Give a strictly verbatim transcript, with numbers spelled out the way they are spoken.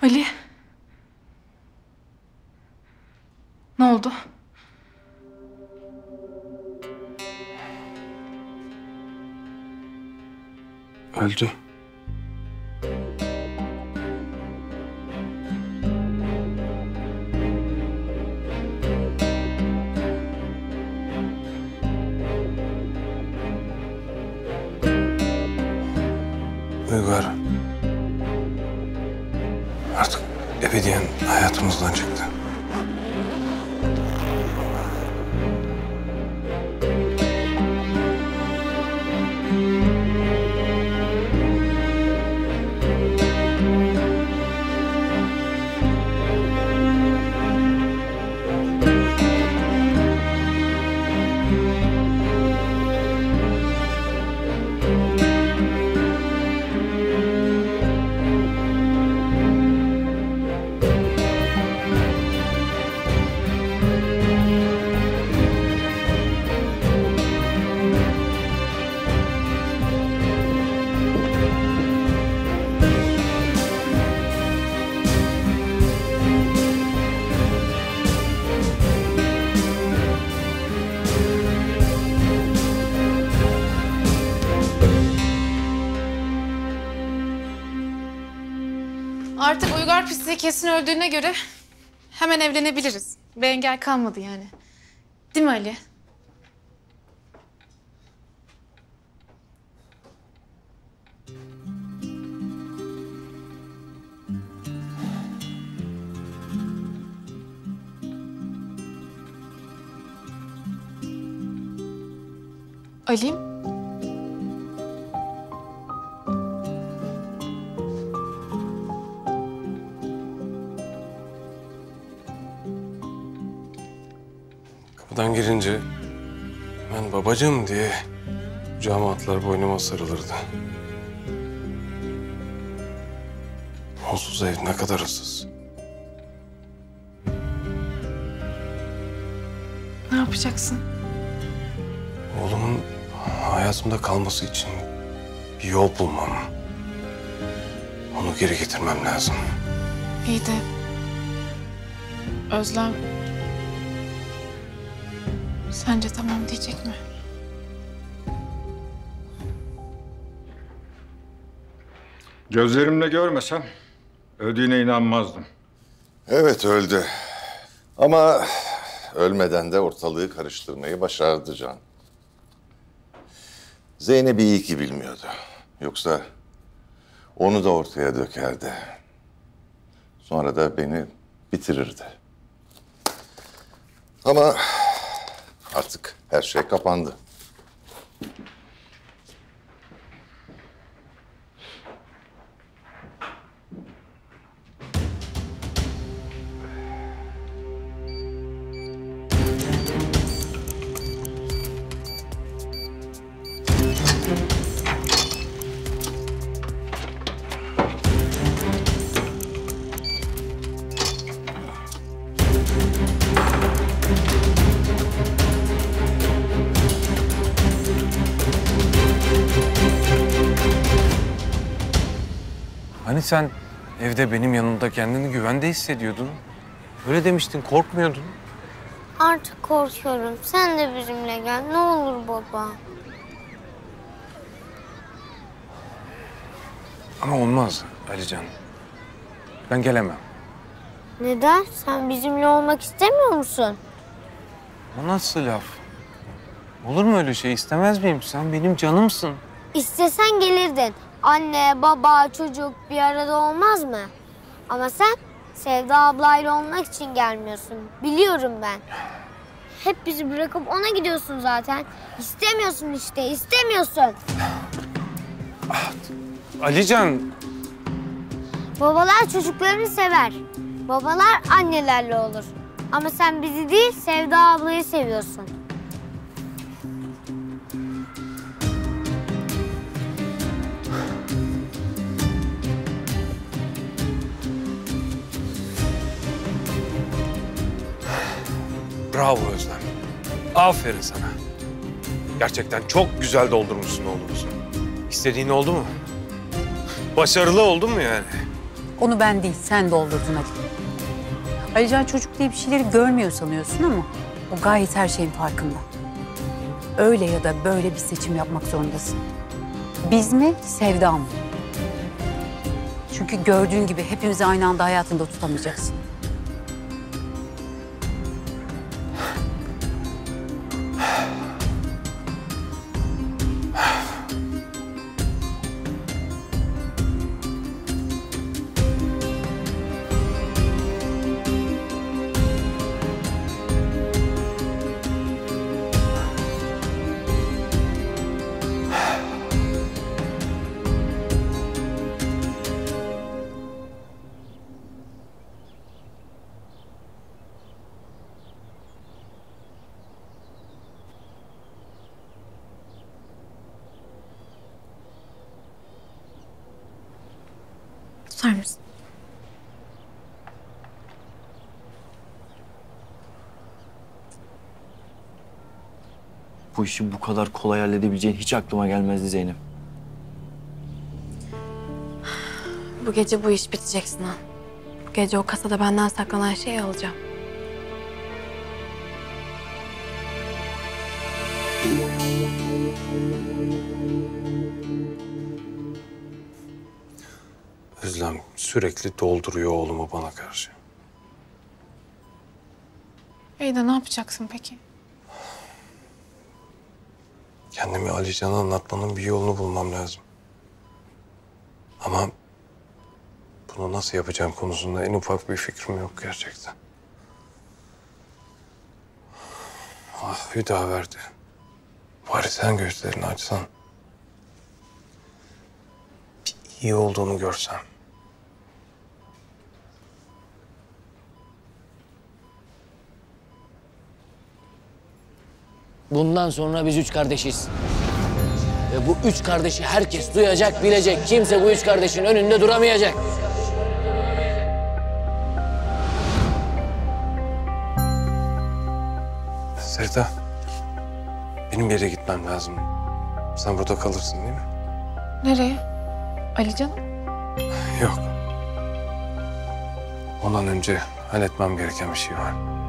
Ali. Ne oldu? Öldü. Uygar artık ebediyen hayatımızdan çıktı. Artık Uygar pisliği kesin öldüğüne göre hemen evlenebiliriz. Bir engel kalmadı yani. Değil mi Ali? Ali? Kapıdan girince ben babacığım diye kucağıma atlar boynuma sarılırdı. Onsuz ev ne kadar ıssız. Ne yapacaksın? Oğlumun hayatımda kalması için bir yol bulmam. Onu geri getirmem lazım. İyi de Özlem sence tamam diyecek mi? Gözlerimle görmesem öldüğüne inanmazdım. Evet öldü. Ama ölmeden de ortalığı karıştırmayı başardı Can. Zeynep'i iyi ki bilmiyordu. Yoksa onu da ortaya dökerdi. Sonra da beni bitirirdi. Ama artık her şey kapandı. Hani sen evde benim yanımda kendini güvende hissediyordun? Öyle demiştin, korkmuyordun. Artık korkuyorum. Sen de bizimle gel. Ne olur baba. Ama olmaz Alican. Ben gelemem. Neden? Sen bizimle olmak istemiyor musun? O nasıl laf? Olur mu öyle şey? İstemez miyim? Sen benim canımsın. İstesen gelirdin. Anne, baba, çocuk bir arada olmaz mı? Ama sen Sevda ablayla olmak için gelmiyorsun. Biliyorum ben. Hep bizi bırakıp ona gidiyorsun zaten. İstemiyorsun işte, istemiyorsun. Alican. Babalar çocuklarını sever. Babalar annelerle olur. Ama sen bizi değil, Sevda ablayı seviyorsun. Bravo Özlem. Aferin sana. Gerçekten çok güzel doldurmuşsun oğlumuzu. İstediğin oldu mu? Başarılı oldun mu yani? Onu ben değil, sen doldurdun Ali. Alican çocuk diye bir şeyleri görmüyor sanıyorsun ama o gayet her şeyin farkında. Öyle ya da böyle bir seçim yapmak zorundasın. Biz mi, Sevda mı? Çünkü gördüğün gibi hepimizi aynı anda hayatında tutamayacaksın. Tutar mısın? Bu işi bu kadar kolay halledebileceğin hiç aklıma gelmezdi Zeynep. Bu gece bu iş bitecek Sinan. Bu gece o kasada benden saklanan şeyi alacağım. Özlem sürekli dolduruyor oğlumu bana karşı. İyi de ne yapacaksın peki? Kendimi Alican'a anlatmanın bir yolunu bulmam lazım. Ama bunu nasıl yapacağım konusunda en ufak bir fikrim yok gerçekten. Ah Hüdaverdi. Bari sen gözlerini açsan. Bir iyi olduğunu görsem. Bundan sonra biz üç kardeşiz. Ve bu üç kardeşi herkes duyacak, bilecek. Kimse bu üç kardeşin önünde duramayacak. Sevda, benim bir yere gitmem lazım. Sen burada kalırsın değil mi? Nereye? Alican'a? Yok. Ondan önce halletmem gereken bir şey var.